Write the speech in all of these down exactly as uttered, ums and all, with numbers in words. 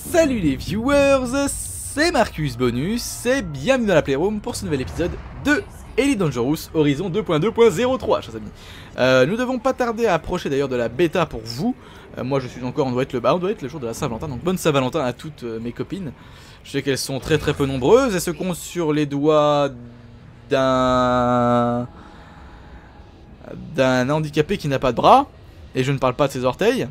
Salut les viewers, c'est Marcus Bonus et bienvenue dans la Playroom pour ce nouvel épisode de Elite Dangerous Horizon deux point deux point zéro trois, chers amis. Euh, nous devons pas tarder à approcher d'ailleurs de la bêta pour vous. Euh, moi je suis encore, on doit être le, bah, on doit être le jour de la Saint-Valentin, donc bonne Saint-Valentin à toutes euh, mes copines. Je sais qu'elles sont très très peu nombreuses, elles se comptent sur les doigts d'un... d'un handicapé qui n'a pas de bras, et je ne parle pas de ses orteils.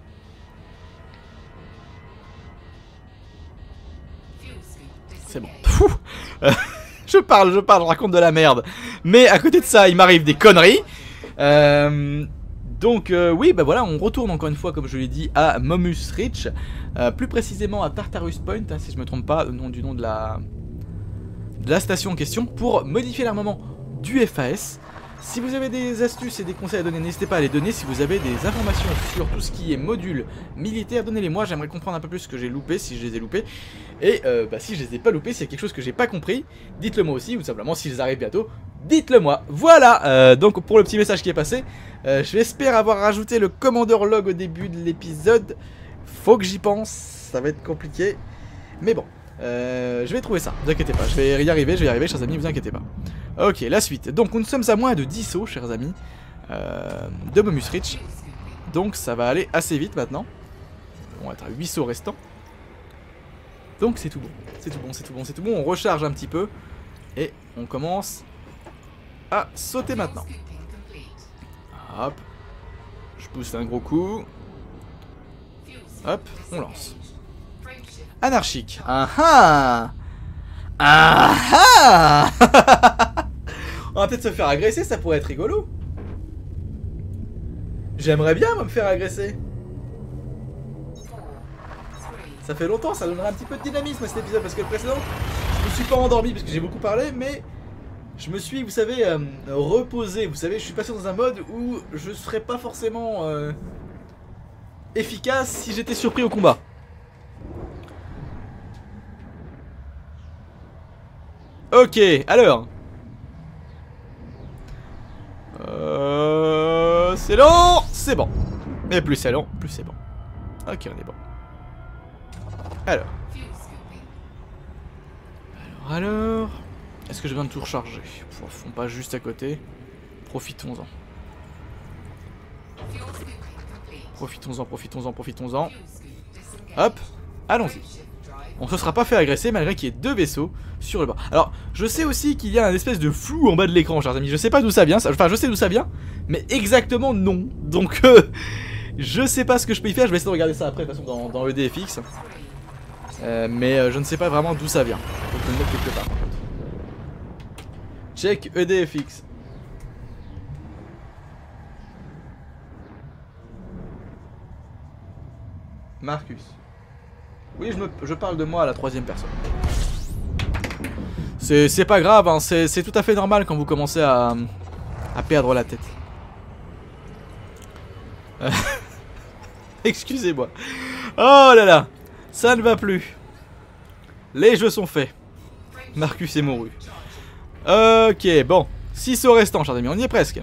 C'est bon. Euh, je parle, je parle, je raconte de la merde. Mais à côté de ça, il m'arrive des conneries. Euh, donc euh, oui, bah voilà, on retourne encore une fois, comme je l'ai dit, à Momus Ridge. Euh, plus précisément à Tartarus Point, hein, si je me trompe pas, au nom du nom de la, de la station en question, pour modifier l'armement du F A S. Si vous avez des astuces et des conseils à donner, n'hésitez pas à les donner. Si vous avez des informations sur tout ce qui est module militaire, donnez-les moi. J'aimerais comprendre un peu plus ce que j'ai loupé, si je les ai loupés. Et euh, bah, si je les ai pas loupés, s'il y a quelque chose que j'ai pas compris, dites-le moi aussi. Ou simplement, s'ils arrivent bientôt, dites-le moi. Voilà, euh, donc pour le petit message qui est passé, euh, j'espère avoir rajouté le Commander Log au début de l'épisode. Faut que j'y pense, ça va être compliqué. Mais bon. Euh, je vais trouver ça, ne vous inquiétez pas, je vais y arriver, je vais y arriver, chers amis, ne vous inquiétez pas. Ok, la suite. Donc nous sommes à moins de dix sauts, chers amis, euh, de Momus Ridge. Donc ça va aller assez vite maintenant. On va être à huit sauts restants. Donc c'est tout bon, c'est tout bon, c'est tout bon, c'est tout bon. On recharge un petit peu et on commence à sauter maintenant. Hop, je pousse un gros coup. Hop, on lance. Anarchique. Ah ah. Ah ah. On va peut-être se faire agresser, ça pourrait être rigolo. J'aimerais bien moi, me faire agresser. Ça fait longtemps, ça donnerait un petit peu de dynamisme à cet épisode, parce que le précédent, je me suis pas endormi parce que j'ai beaucoup parlé, mais je me suis, vous savez, euh, reposé. Vous savez, je suis passé dans un mode où je serais pas forcément euh, efficace si j'étais surpris au combat. Ok, alors. Euh, c'est long, c'est bon. Mais plus c'est long, plus c'est bon. Ok, on est bon. Alors. Alors, alors. Est-ce que j'ai besoin de tout recharger? Font pas juste à côté. Profitons-en. Profitons-en, profitons-en, profitons-en. Hop, allons-y. On se sera pas fait agresser malgré qu'il y ait deux vaisseaux sur le bas. Alors, je sais aussi qu'il y a un espèce de flou en bas de l'écran, chers amis. Je sais pas d'où ça vient. Enfin, je sais d'où ça vient, mais exactement non. Donc, euh, je sais pas ce que je peux y faire. Je vais essayer de regarder ça après, de toute façon, dans, dans E D F X. Euh, mais euh, je ne sais pas vraiment d'où ça vient. Faut que je le note quelque part, par contre. Check E D F X. Marcus. Oui, je, me, je parle de moi à la troisième personne. C'est pas grave, hein, c'est tout à fait normal quand vous commencez à, à perdre la tête. Euh, Excusez-moi. Oh là là, ça ne va plus. Les jeux sont faits. Marcus est mouru. Ok, bon. six sauts restants, chers amis, on y est presque.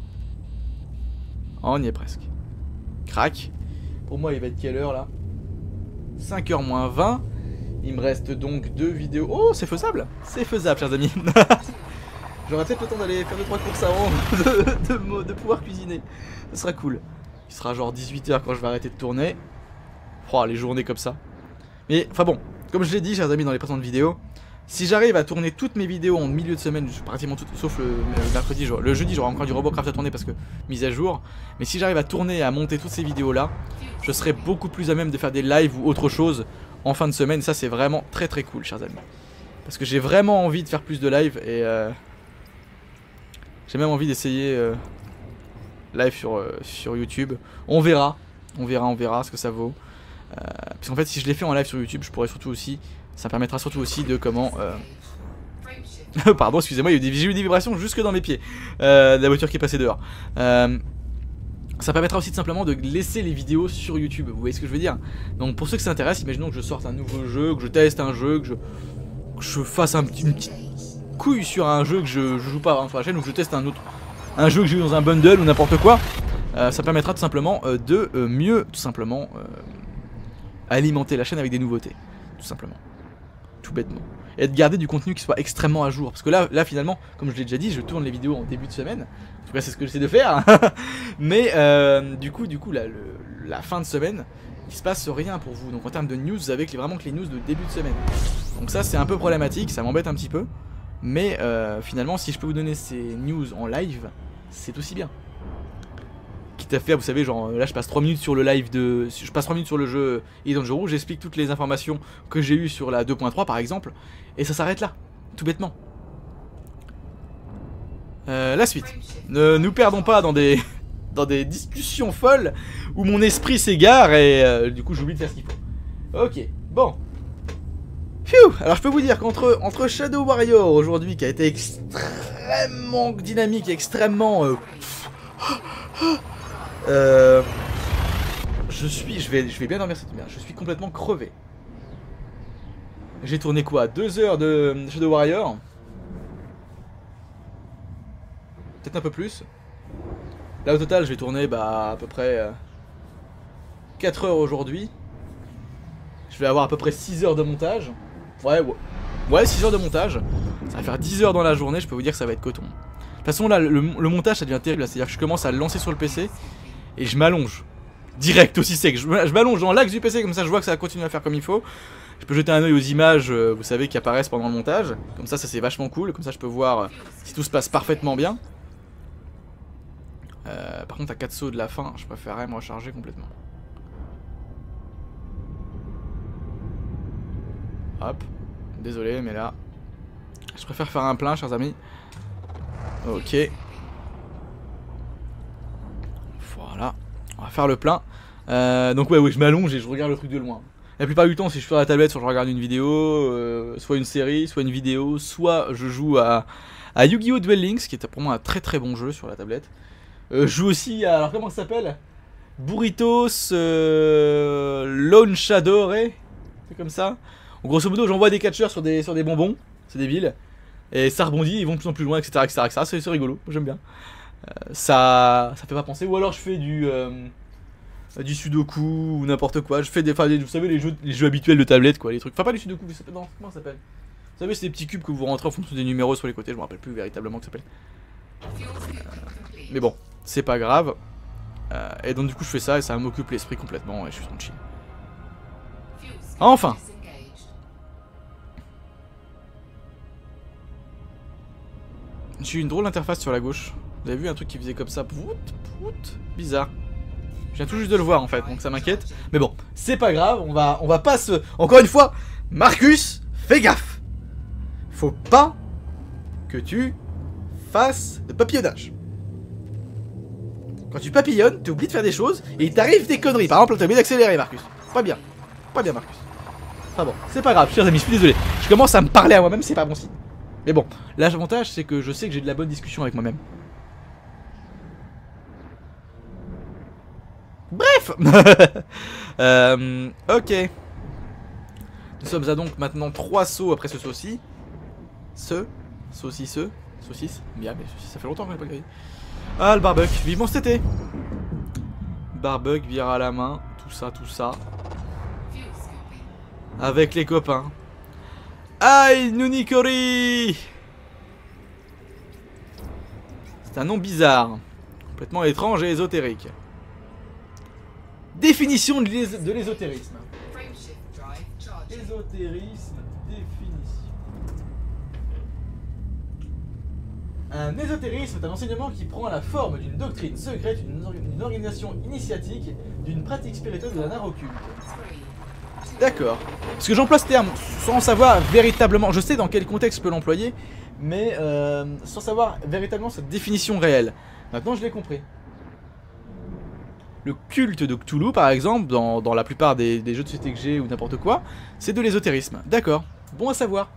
On y est presque. Crac. Pour moi, il va être quelle heure là? cinq heures moins vingt. Il me reste donc deux vidéos. Oh, c'est faisable. C'est faisable, chers amis. J'aurai peut-être le temps d'aller faire deux trois courses avant de, de, de pouvoir cuisiner. Ce sera cool. Il sera genre dix-huit heures quand je vais arrêter de tourner. Oh, les journées comme ça. Mais, enfin bon, comme je l'ai dit, chers amis, dans les précédentes vidéos, si j'arrive à tourner toutes mes vidéos en milieu de semaine, pratiquement toutes, sauf le, le mercredi, le jeudi, j'aurai encore du Robocraft à tourner parce que mise à jour. Mais si j'arrive à tourner et à monter toutes ces vidéos là, je serai beaucoup plus à même de faire des lives ou autre chose en fin de semaine. Ça, c'est vraiment très très cool, chers amis. Parce que j'ai vraiment envie de faire plus de live et euh, j'ai même envie d'essayer euh, live sur, euh, sur YouTube. On verra, on verra, on verra ce que ça vaut. Euh, parce qu'en fait, si je l'ai fait en live sur YouTube, je pourrais surtout aussi. Ça me permettra surtout aussi de comment... Euh... Pardon, excusez-moi, j'ai eu des vibrations jusque dans mes pieds. Euh, de la voiture qui est passée dehors. Euh... Ça permettra aussi de simplement de laisser les vidéos sur YouTube. Vous voyez ce que je veux dire? Donc pour ceux que ça intéresse, imaginons que je sorte un nouveau jeu, que je teste un jeu, que je, que je fasse un petit, une petite couille sur un jeu que je, je joue pas hein, sur la chaîne, ou que je teste un autre... Un jeu que j'ai eu dans un bundle ou n'importe quoi. Euh, ça permettra tout simplement euh, de euh, mieux, tout simplement... Euh... alimenter la chaîne avec des nouveautés, tout simplement, tout bêtement. Et de garder du contenu qui soit extrêmement à jour. Parce que là, là finalement, comme je l'ai déjà dit, je tourne les vidéos en début de semaine. En tout cas, c'est ce que j'essaie de faire. Mais euh, du coup, du coup, là, le, la fin de semaine, il se passe rien pour vous. Donc en termes de news, vous avez vraiment que les news de début de semaine. Donc ça, c'est un peu problématique, ça m'embête un petit peu. Mais euh, finalement, si je peux vous donner ces news en live, c'est aussi bien. Quitte à faire, vous savez, genre là je passe trois minutes sur le live de... Je passe trois minutes sur le jeu Hidden Dangerous, j'explique toutes les informations que j'ai eues sur la deux point trois par exemple, et ça s'arrête là, tout bêtement. Euh, la suite. Ne nous perdons pas dans des... dans des discussions folles où mon esprit s'égare et euh, du coup j'oublie de faire ce qu'il faut. Ok, bon. Phew. Alors je peux vous dire qu'entre entre Shadow Warrior aujourd'hui qui a été extrêmement dynamique, extrêmement... Euh, Euh, je suis, je vais, je vais bien dormir cette nuit. Je suis complètement crevé. J'ai tourné quoi, deux heures de Shadow Warrior. Peut-être un peu plus. Là au total, je vais tourner bah à peu près euh, quatre heures aujourd'hui. Je vais avoir à peu près six heures de montage. Ouais, ouais, ouais, six heures de montage. Ça va faire dix heures dans la journée. Je peux vous dire que ça va être coton. De toute façon, là, le, le montage ça devient terrible. C'est-à-dire que je commence à le lancer sur le P C. Et je m'allonge. Direct aussi sec. Je, je m'allonge dans l'axe du P C, comme ça je vois que ça continue à faire comme il faut. Je peux jeter un oeil aux images, euh, vous savez, qui apparaissent pendant le montage. Comme ça, ça c'est vachement cool. Comme ça je peux voir euh, si tout se passe parfaitement bien. Euh, par contre, à quatre sauts de la fin, je préférerais me recharger complètement. Hop. Désolé, mais là... Je préfère faire un plein, chers amis. Ok. Voilà, on va faire le plein. Euh, donc ouais, ouais, je m'allonge et je regarde le truc de loin. La plupart du temps, si je suis sur la tablette, soit je regarde une vidéo, euh, soit une série, soit une vidéo, soit je joue à, à Yu-Gi-Oh! Duel Links, qui est pour moi un très très bon jeu sur la tablette. Euh, je joue aussi à, alors comment ça s'appelle, Burritos euh, Launchadore, c'est comme ça. En grosso modo, j'envoie des catcheurs sur des, sur des bonbons, c'est débile. Et ça rebondit, ils vont de plus en plus loin, et cetera et cetera, et cetera. C'est rigolo, j'aime bien. Euh, ça, ça fait pas penser. Ou alors je fais du euh, du sudoku ou n'importe quoi. Je fais des, enfin, vous savez les jeux, les jeux habituels de tablette quoi, les trucs. Enfin pas du sudoku, non, comment ça s'appelle? Vous savez c'est des petits cubes que vous rentrez en fonction des numéros sur les côtés. Je me rappelle plus véritablement que ça s'appelle. Euh, mais bon, c'est pas grave. Euh, et donc du coup je fais ça et ça m'occupe l'esprit complètement et je suis tranquille. Enfin. J'ai eu une drôle d'interface sur la gauche. Vous avez vu un truc qui faisait comme ça, pout, pout, bizarre. Je viens tout juste de le voir en fait, donc ça m'inquiète. Mais bon, c'est pas grave, on va, on va pas se... Encore une fois, Marcus, fais gaffe. Faut pas que tu fasses de papillonnage. Quand tu papillonnes, tu oublies de faire des choses et il t'arrive des conneries. Par exemple, t'as oublié d'accélérer, Marcus. Pas bien, pas bien, Marcus. Enfin bon, c'est pas grave, chers amis, je suis désolé. Je commence à me parler à moi-même, c'est pas bon signe. Mais bon, l'avantage c'est que je sais que j'ai de la bonne discussion avec moi-même. Bref. euh, Ok. Nous sommes à donc maintenant trois sauts après ce saucis. Ce saucisseux. Saucisse. Bien, mais ça fait longtemps qu'on n'a pas grillé. Ah, le barbecue. Vivement cet été. Barbecue, bière à la main. Tout ça, tout ça. Avec les copains. Aïe, Nunikori. C'est un nom bizarre. Complètement étrange et ésotérique. Définition de l'ésotérisme. Ésotérisme, définition. Un ésotérisme est un enseignement qui prend la forme d'une doctrine secrète, d'une organisation initiatique, d'une pratique spirituelle ou d'un art occulte. D'accord. Parce que j'emploie ce terme sans savoir véritablement, je sais dans quel contexte je peux l'employer, mais euh, sans savoir véritablement cette définition réelle. Maintenant je l'ai compris. Le culte de Cthulhu par exemple, dans, dans la plupart des, des jeux de société que j'ai ou n'importe quoi, c'est de l'ésotérisme. D'accord, bon à savoir.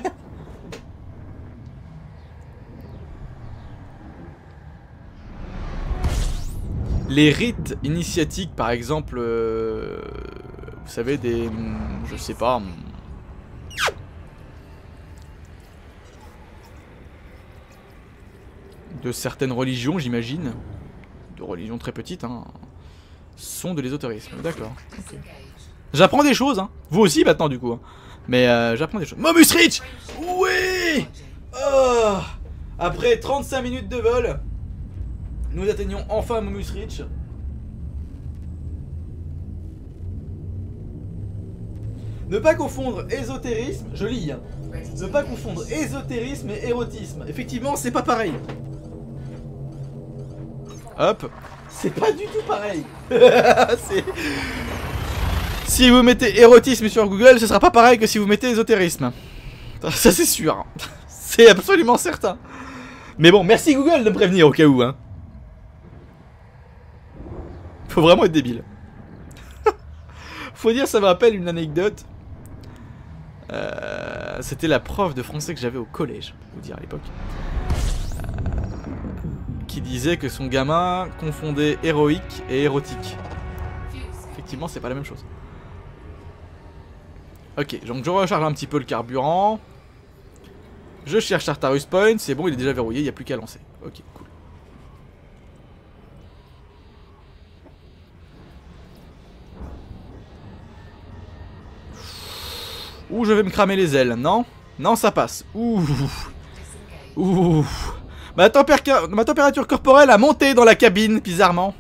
Les rites initiatiques par exemple, euh, vous savez des... je sais pas... de certaines religions j'imagine, de religions très petites hein, sont de l'ésotérisme, d'accord. Okay. J'apprends des choses, hein. Vous aussi maintenant du coup. Hein. Mais euh, j'apprends des choses. Momus Reach. Oui. Oh. Après trente-cinq minutes de vol, nous atteignons enfin Momus Reach. Ne pas confondre ésotérisme, je lis, hein. Ne pas confondre ésotérisme et érotisme. Effectivement, c'est pas pareil. Hop. C'est pas du tout pareil. Si vous mettez érotisme sur Google, ce sera pas pareil que si vous mettez ésotérisme. Ça c'est sûr. C'est absolument certain. Mais bon, merci Google de me prévenir au cas où, hein. Faut vraiment être débile. Faut dire, ça me rappelle une anecdote. Euh, C'était la prof de français que j'avais au collège, faut vous dire à l'époque. Euh, qui disait que son gamin confondait héroïque et érotique. Effectivement, c'est pas la même chose. Ok, donc je recharge un petit peu le carburant. Je cherche Tartarus Point, c'est bon, il est déjà verrouillé, il n'y a plus qu'à lancer. Ok, cool. Ouh, je vais me cramer les ailes, non? Non, ça passe. Ouh. Ouh. Ma, tempér- Ma température corporelle a monté dans la cabine, bizarrement.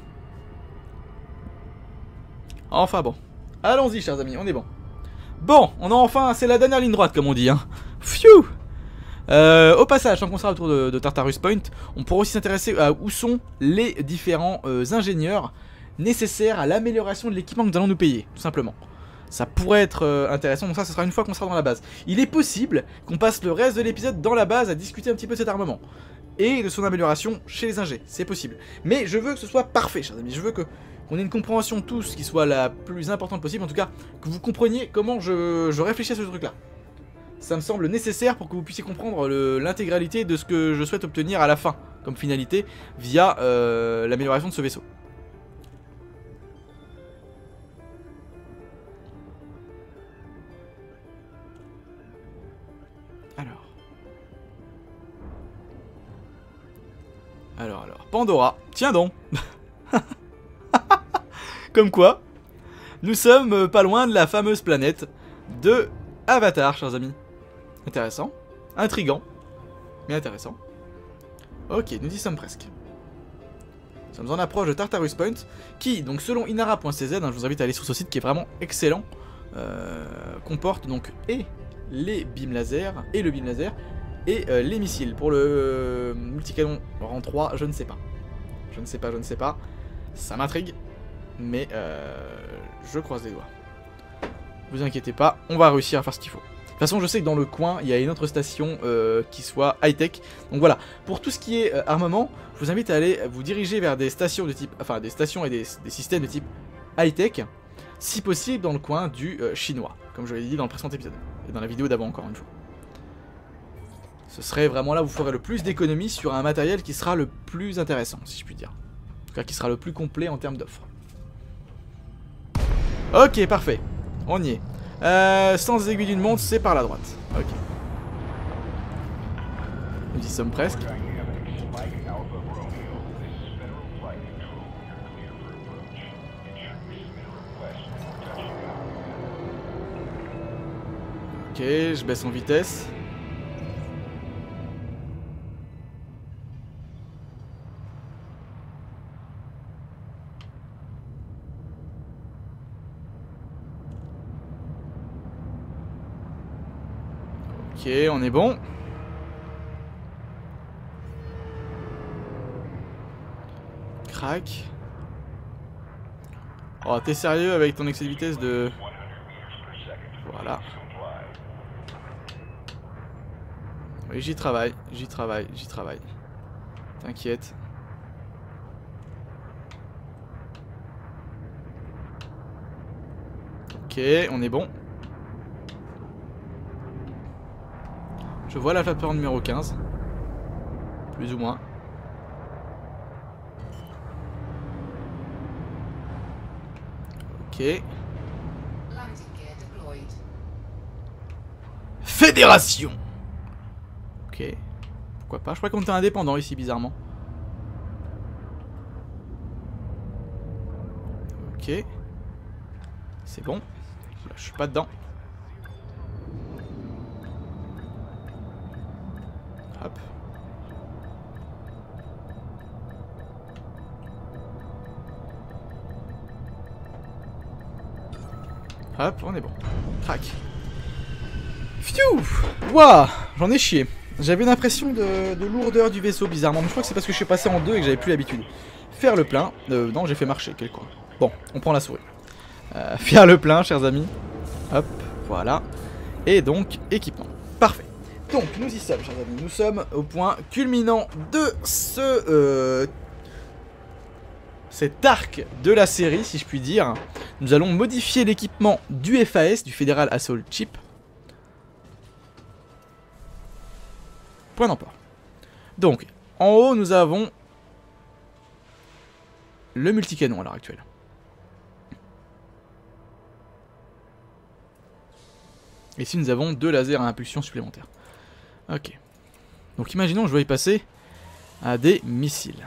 Enfin bon. Allons-y, chers amis, on est bon. Bon, on a enfin... C'est la dernière ligne droite, comme on dit, hein. Phew. Euh, au passage, tant qu'on sera autour de, de Tartarus Point, on pourra aussi s'intéresser à où sont les différents euh, ingénieurs nécessaires à l'amélioration de l'équipement que nous allons nous payer, tout simplement. Ça pourrait être euh, intéressant, donc ça, ce sera une fois qu'on sera dans la base. Il est possible qu'on passe le reste de l'épisode dans la base à discuter un petit peu de cet armement. Et de son amélioration chez les ingés, c'est possible. Mais je veux que ce soit parfait, chers amis, je veux que qu'on ait une compréhension de tous qui soit la plus importante possible, en tout cas, que vous compreniez comment je, je réfléchis à ce truc-là. Ça me semble nécessaire pour que vous puissiez comprendre l'intégralité de ce que je souhaite obtenir à la fin, comme finalité, via euh, l'amélioration de ce vaisseau. Alors. Alors, alors. Pandora. Tiens donc. Comme quoi, nous sommes pas loin de la fameuse planète de Avatar, chers amis. Intéressant. Intriguant. Mais intéressant. Ok, nous y sommes presque. Nous sommes en approche de Tartarus Point, qui, donc selon inara point c z, hein, je vous invite à aller sur ce site qui est vraiment excellent, euh, comporte donc et les beams laser, et le beam laser, et euh, les missiles. Pour le euh, multicanon rang trois, je ne sais pas. Je ne sais pas, je ne sais pas. Ça m'intrigue, mais euh, je croise les doigts. Vous inquiétez pas, on va réussir à faire ce qu'il faut. De toute façon, je sais que dans le coin, il y a une autre station euh, qui soit high-tech. Donc voilà, pour tout ce qui est euh, armement, je vous invite à aller vous diriger vers des stations de type, enfin des stations et des, des systèmes de type high-tech, si possible dans le coin du euh, chinois, comme je l'ai dit dans le précédent épisode, et dans la vidéo d'avant encore une fois. Ce serait vraiment là où vous ferez le plus d'économies sur un matériel qui sera le plus intéressant, si je puis dire. En tout cas, qui sera le plus complet en termes d'offres. Ok, parfait. On y est. Euh, sans aiguille d'une montre, c'est par la droite. Ok. Nous y sommes presque. Ok, je baisse en vitesse. Ok, on est bon. Crac. Oh, t'es sérieux avec ton excès de vitesse de... Voilà. Oui, j'y travaille, j'y travaille, j'y travaille. T'inquiète. Ok, on est bon. Je vois la plateforme numéro quinze. Plus ou moins. Ok. Fédération. Ok. Pourquoi pas? Je crois qu'on était indépendant ici, bizarrement. Ok. C'est bon. Là, je suis pas dedans. Hop. Hop, on est bon. Crac. Pfiou. Waouh, j'en ai chié. J'avais une impression de, de lourdeur du vaisseau bizarrement. Mais je crois que c'est parce que je suis passé en deux et que j'avais plus l'habitude. Faire le plein. Euh, non, j'ai fait marcher. Quel con. Bon, on prend la souris. Euh, faire le plein, chers amis. Hop, voilà. Et donc, équipement. Parfait. Donc, nous y sommes, chers amis. Nous sommes au point culminant de ce... Euh, cet arc de la série, si je puis dire. Nous allons modifier l'équipement du F A S, du Federal Assault Ship. Point d'emport. Donc, en haut, nous avons le multicanon à l'heure actuelle. Et ici, nous avons deux lasers à impulsion supplémentaires. Ok. Donc, imaginons que je vais y passer à des missiles.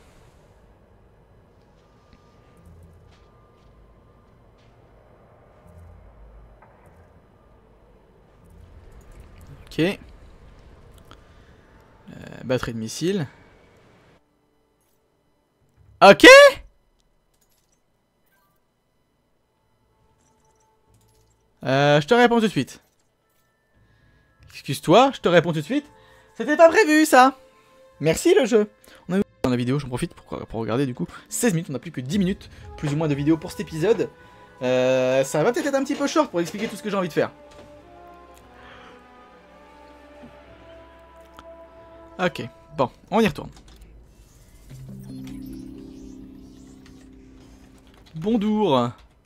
Ok. Euh, batterie de missile. Ok. Euh, je te réponds tout de suite. Excuse-toi, je te réponds tout de suite. C'était pas prévu ça. Merci le jeu. On a eu dans la vidéo, j'en profite pour, pour regarder du coup. seize minutes, on a plus que dix minutes, plus ou moins de vidéo pour cet épisode. Euh, ça va peut-être être un petit peu short pour expliquer tout ce que j'ai envie de faire. Ok, bon, on y retourne. Bonjour.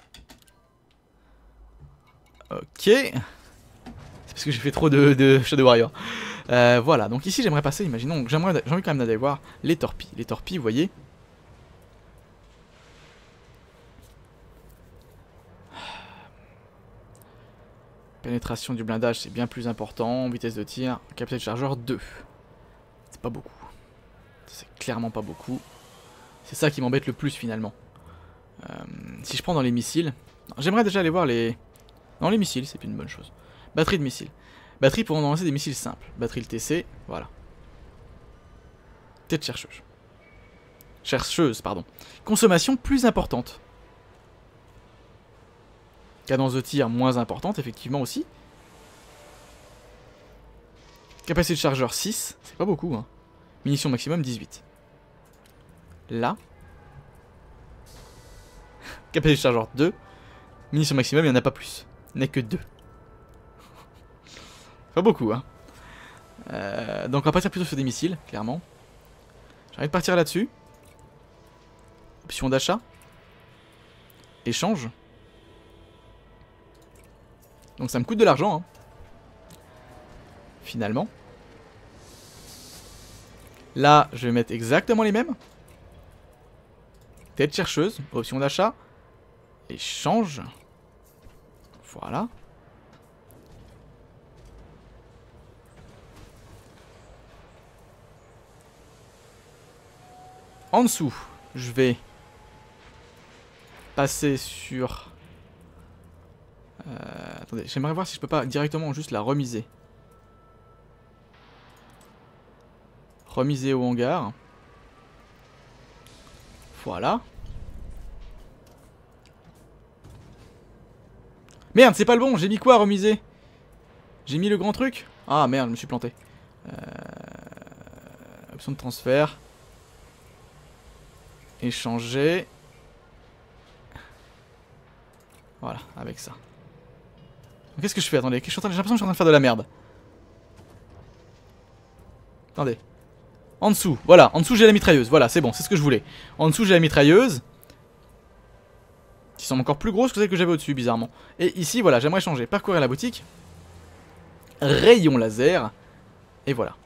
Ok. C'est parce que j'ai fait trop de, de Shadow Warrior. Euh, voilà, donc ici j'aimerais passer, imaginons, j'aimerais, j'ai envie quand même d'aller voir les torpilles. Les torpilles, vous voyez. Pénétration du blindage, c'est bien plus important. Vitesse de tir, capacité de chargeur deux. C'est pas beaucoup. C'est clairement pas beaucoup. C'est ça qui m'embête le plus finalement. Euh, si je prends dans les missiles... J'aimerais déjà aller voir les... Dans les missiles, c'est une bonne chose. Batterie de missiles. Batterie pour en lancer des missiles simples. Batterie le T C, voilà. Tête chercheuse. Chercheuse, pardon. Consommation plus importante. Cadence de tir moins importante, effectivement aussi. Capacité de chargeur six, c'est pas beaucoup, hein. Munition maximum dix-huit. Là. Capacité de chargeur deux. Munition maximum, il n'y en a pas plus. Il n'y en a que deux. Pas beaucoup, hein. Euh, donc on va partir plutôt sur des missiles, clairement. J'ai envie de partir là-dessus. Option d'achat. Échange. Donc ça me coûte de l'argent, hein. Finalement. Là, je vais mettre exactement les mêmes. Tête chercheuse, option d'achat. Échange. Voilà. En dessous, je vais passer sur... Euh, attendez, j'aimerais voir si je peux pas directement juste la remiser. Remiser au hangar. Voilà. Merde, c'est pas le bon, j'ai mis quoi à remiser? J'ai mis le grand truc? Ah merde, je me suis planté. Euh... Option de transfert. Échanger. Voilà, avec ça. Qu'est-ce que je fais? Attendez, j'ai l'impression que je suis en train de faire de la merde. Attendez. En dessous, voilà, en dessous j'ai la mitrailleuse. Voilà, c'est bon, c'est ce que je voulais. En dessous j'ai la mitrailleuse. Qui sont encore plus grosses que celles que j'avais au-dessus, bizarrement. Et ici, voilà, j'aimerais changer. Parcourir la boutique. Rayon laser. Et voilà.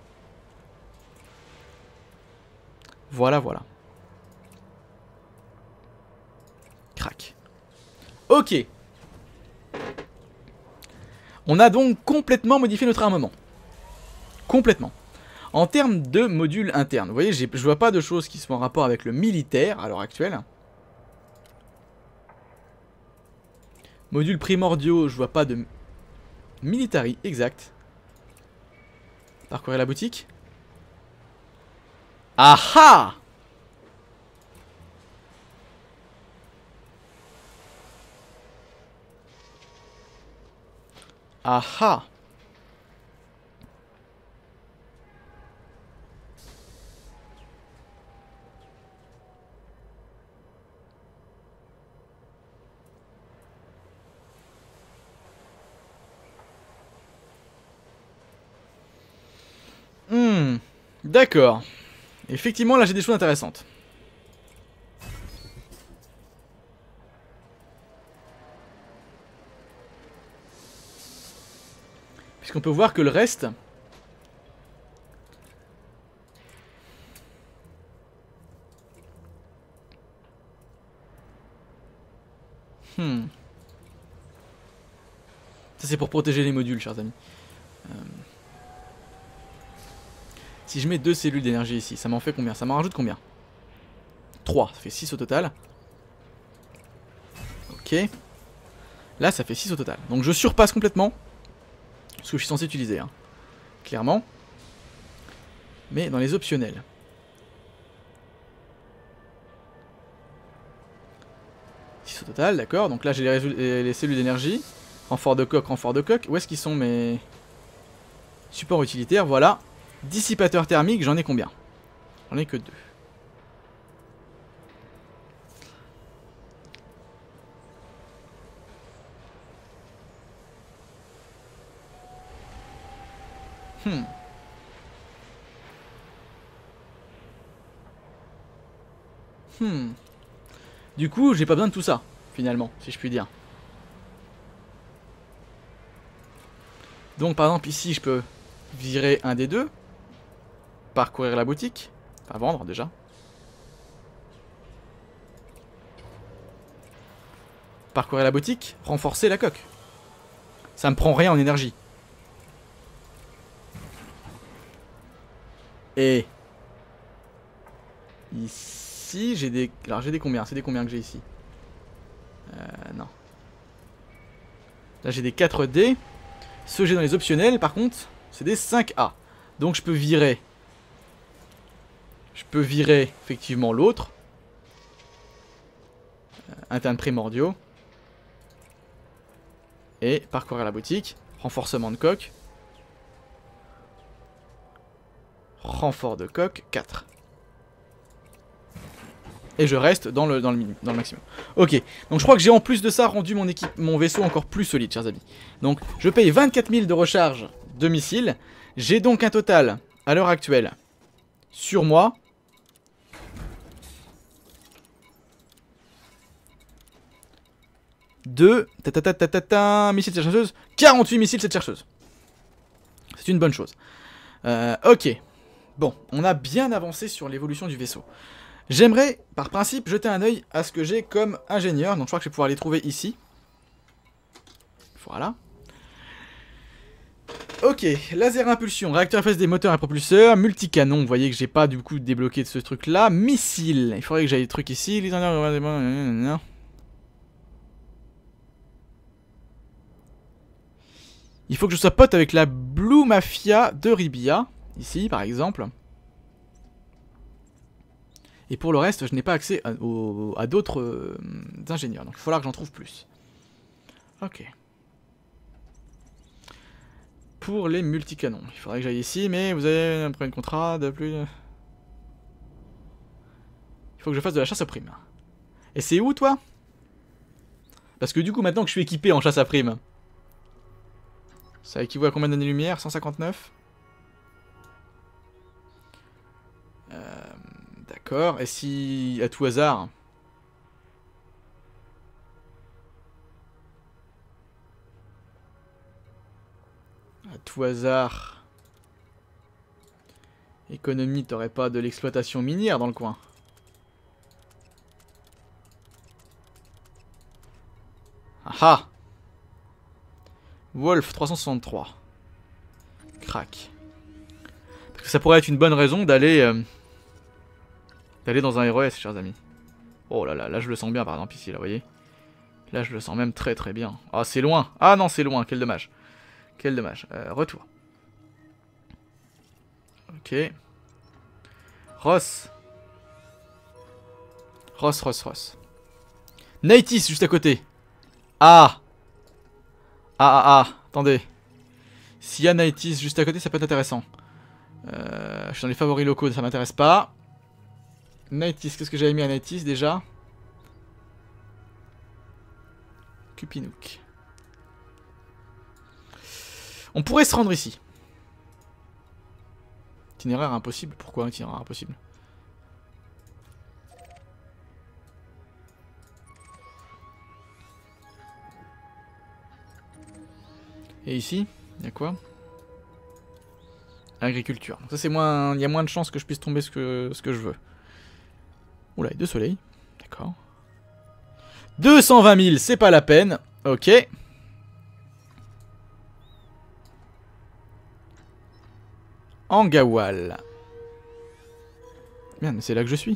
Voilà, voilà. Crac. Ok. On a donc complètement modifié notre armement. Complètement. En termes de modules internes, vous voyez, je vois pas de choses qui sont en rapport avec le militaire à l'heure actuelle. Modules primordiaux, je vois pas de... Military, exact. Parcourir la boutique. Ah ah! Ah ah! Hmm, d'accord. Effectivement, là j'ai des choses intéressantes. Puisqu'on peut voir que le reste... Hmm. Ça c'est pour protéger les modules, chers amis. Euh... Si je mets deux cellules d'énergie ici, ça m'en fait combien? Ça m'en rajoute combien? trois, ça fait six au total. Ok. Là ça fait six au total. Donc je surpasse complètement ce que je suis censé utiliser, hein. Clairement. Mais dans les optionnels. six au total, d'accord. Donc là j'ai les, les, les cellules d'énergie. Renfort de coque, renfort de coque. Où est-ce qu'ils sont mes supports utilitaires? Voilà. Dissipateur thermique, j'en ai combien? J'en ai que deux. Hmm. Hmm. Du coup, j'ai pas besoin de tout ça, finalement, si je puis dire. Donc, par exemple, ici, je peux virer un des deux. Parcourir la boutique. Enfin, vendre, déjà. Parcourir la boutique. Renforcer la coque. Ça me prend rien en énergie. Et... Ici, j'ai des... Alors, j'ai des combien? C'est des combien que j'ai ici? Euh, non. Là, j'ai des quatre D. Ceux que j'ai dans les optionnels, par contre, c'est des cinq A. Donc, je peux virer... Je peux virer, effectivement, l'autre. Euh, interne primordiaux. Et parcourir la boutique. Renforcement de coque. Renfort de coque, quatre. Et je reste dans le, dans le, dans le maximum. Ok, donc je crois que j'ai en plus de ça rendu mon, équipe, mon vaisseau encore plus solide, chers amis. Donc je paye vingt-quatre mille de recharge de missiles. J'ai donc un total, à l'heure actuelle, sur moi... de... Ta ta ta ta ta ta, missiles cette chercheuse. quarante-huit missiles cette chercheuse. C'est une bonne chose. Euh, ok. Bon, on a bien avancé sur l'évolution du vaisseau. J'aimerais, par principe, jeter un œil à ce que j'ai comme ingénieur. Donc je crois que je vais pouvoir les trouver ici. Voilà. Ok, laser impulsion, réacteur F S D, moteur et propulseur, multicanon, vous voyez que j'ai pas du coup débloqué de ce truc là. Missile, il faudrait que j'aille des trucs ici. Les Il faut que je sois pote avec la Blue Mafia de Ribia, ici par exemple. Et pour le reste, je n'ai pas accès à, à d'autres euh, ingénieurs, donc il va falloir que j'en trouve plus. Ok. Pour les multicanons, il faudrait que j'aille ici, mais vous avez un premier contrat de plus... Il faut que je fasse de la chasse à prime. Et c'est où, toi? Parce que du coup, maintenant que je suis équipé en chasse à prime, ça équivaut à combien d'années-lumière? cent cinquante-neuf. euh, D'accord. Et si, à tout hasard... À tout hasard... Économie, t'aurais pas de l'exploitation minière dans le coin? Ah ah! Wolf trois cent soixante-trois. Crac. Parce que ça pourrait être une bonne raison d'aller... Euh, d'aller dans un R E S, chers amis. Oh là là, là je le sens bien par exemple ici, là, vous voyez. Là, je le sens même très très bien. Ah, c'est loin. Ah non, c'est loin. Quel dommage. Quel dommage. Euh, retour. Ok. Ross. Ross, Ross, Ross. Nightis, juste à côté. Ah. Ah, ah, ah. Attendez. S'il y a Nightis juste à côté, ça peut être intéressant. Euh, je suis dans les favoris locaux, ça m'intéresse pas. Nightis, qu'est-ce que j'avais mis à Nightis déjà? Cupinook. On pourrait se rendre ici. Itinéraire impossible. Pourquoi un itinéraire impossible? Et ici, il y a quoi? Agriculture. Donc ça c'est moins, il y a moins de chances que je puisse tomber ce que, ce que je veux. Oula, deux soleils. D'accord. deux cent vingt mille, c'est pas la peine. Ok. Angawal. Merde, mais c'est là que je suis.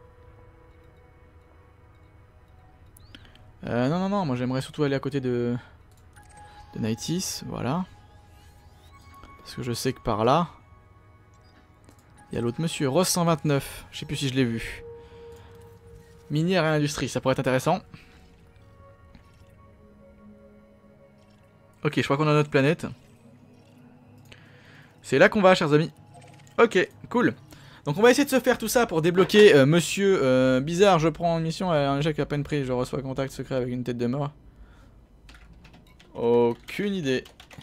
Euh, non, non, non, moi j'aimerais surtout aller à côté de... de Nightis, voilà. Parce que je sais que par là... il y a l'autre monsieur, Ross cent vingt-neuf. Je sais plus si je l'ai vu. Minière et industrie, ça pourrait être intéressant. Ok, je crois qu'on a notre planète. C'est là qu'on va, chers amis. Ok, cool. Donc on va essayer de se faire tout ça pour débloquer euh, monsieur euh, bizarre. Je prends une mission, un échec à peine pris. Je reçois contact secret avec une tête de mort. Aucune idée.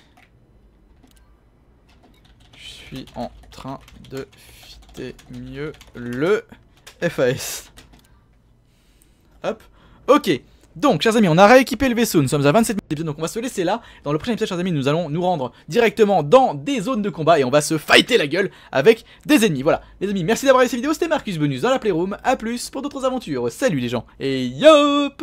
Je suis en train de fitter mieux le F A S. Hop. Ok. Donc, chers amis, on a rééquipé le vaisseau. Nous sommes à vingt-sept mille épisodes. Donc, on va se laisser là. Dans le prochain épisode, chers amis, nous allons nous rendre directement dans des zones de combat. Et on va se fighter la gueule avec des ennemis. Voilà. Les amis, merci d'avoir regardé cette vidéo. C'était Marcus Bonus dans la Playroom. A plus pour d'autres aventures. Salut les gens. Et yop.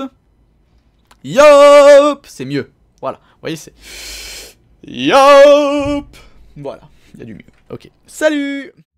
Yop. C'est mieux. Voilà. Vous voyez, c'est... Yop. Voilà. Il y a du mieux. Ok. Salut.